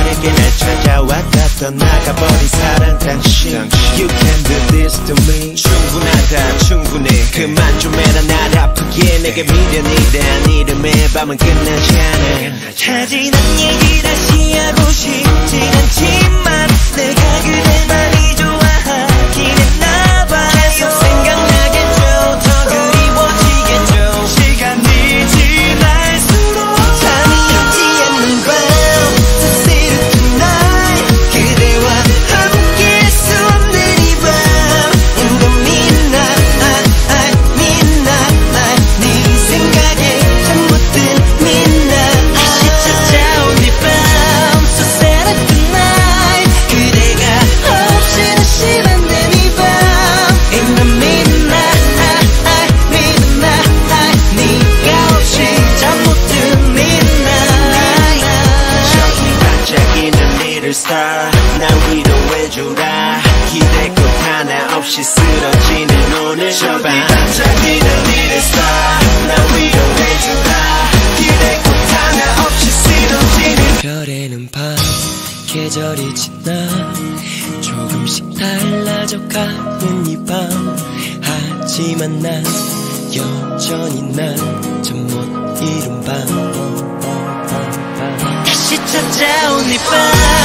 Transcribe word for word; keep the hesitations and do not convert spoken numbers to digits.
내게 날 찾아왔다 떠나가버린 사랑 당신 You can do this to me 충분하다 충분해 그만 좀 해라 날 아프게 내게 미련이란 이름의 밤은 끝나지 않아 차지난 얘기 다시 하고 싶진 않지만 내가 그댈 많이 좋아하긴 했나봐 계속 생각나겠죠 더 그리워지겠죠 시간이 지날수록 잠이 오지 않는 밤 So say it tonight 그대와 함께할 수 없는 이 밤 In the midnight midnight 네 생각에 잠 못 든 midnight 다시 찾아온 이 밤 So say it tonight 그대가 없이는 시간된 이 밤 In the midnight midnight 네가 없이 잠 못 든 midnight 저기 반짝이는 little star 날 위로해주라 기댈 곳 하나 없이 쓰러지는 오늘 저기 반짝이는 little star 날 위로해주라 기댈 곳 하나 없이 쓰러지는 별에는 밤 계절이 지나 조금씩 달라져가는 이 밤 하지만 난 여전히 난 잠 못 이룬 밤 다시 찾아온 이 밤